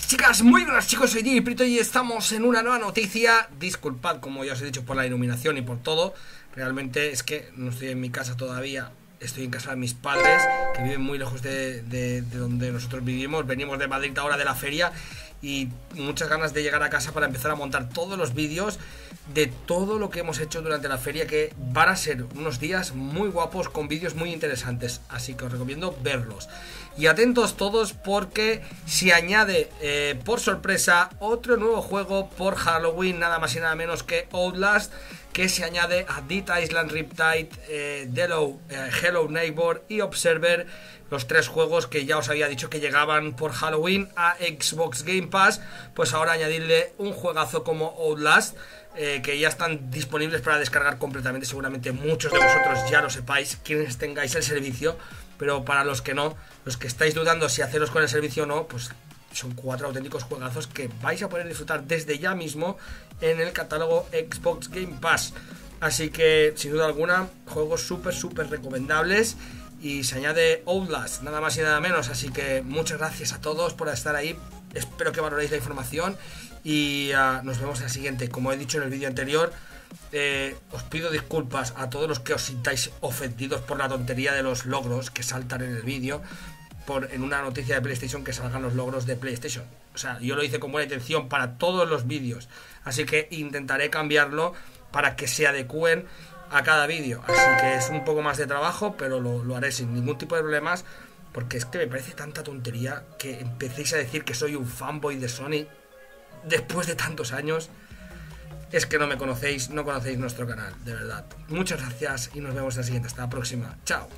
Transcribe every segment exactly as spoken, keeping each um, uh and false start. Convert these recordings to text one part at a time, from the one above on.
Chicas, muy buenas chicos, soy Jimmy Prieto y estamos en una nueva noticia. Disculpad, como ya os he dicho, por la iluminación y por todo. Realmente es que no estoy en mi casa todavía. Estoy en casa de mis padres, que viven muy lejos de, de, de donde nosotros vivimos. Venimos de Madrid ahora de la feria y muchas ganas de llegar a casa para empezar a montar todos los vídeos de todo lo que hemos hecho durante la feria, que van a ser unos días muy guapos con vídeos muy interesantes, así que os recomiendo verlos. Y atentos todos porque se añade eh, por sorpresa otro nuevo juego por Halloween, nada más y nada menos que Outlast, que se añade a Dead Island, Riptide, eh, Dello, eh, Hello Neighbor y Observer, los tres juegos que ya os había dicho que llegaban por Halloween a Xbox Game Pass. Pues ahora añadirle un juegazo como Outlast, eh, que ya están disponibles para descargar completamente. Seguramente muchos de vosotros ya lo sepáis, quienes tengáis el servicio, pero para los que no, los que estáis dudando si haceros con el servicio o no, pues son cuatro auténticos juegazos que vais a poder disfrutar desde ya mismo en el catálogo Xbox Game Pass. Así que, sin duda alguna, juegos súper, súper recomendables. Y se añade Outlast, nada más y nada menos. Así que muchas gracias a todos por estar ahí. Espero que valoréis la información. Y uh, nos vemos en la siguiente. Como he dicho en el vídeo anterior, eh, os pido disculpas a todos los que os sintáis ofendidos por la tontería de los logros que saltan en el vídeo. Por, en una noticia de PlayStation, que salgan los logros de PlayStation. O sea, yo lo hice con buena intención para todos los vídeos. Así que intentaré cambiarlo para que se adecúen a cada vídeo. Así que es un poco más de trabajo, pero lo, lo haré sin ningún tipo de problemas. Porque es que me parece tanta tontería que empecéis a decir que soy un fanboy de Sony después de tantos años. Es que no me conocéis, no conocéis nuestro canal, de verdad. Muchas gracias y nos vemos en la siguiente. Hasta la próxima. Chao.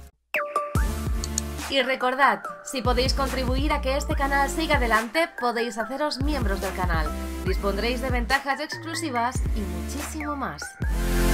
Y recordad, si podéis contribuir a que este canal siga adelante, podéis haceros miembros del canal. Dispondréis de ventajas exclusivas y muchísimo más.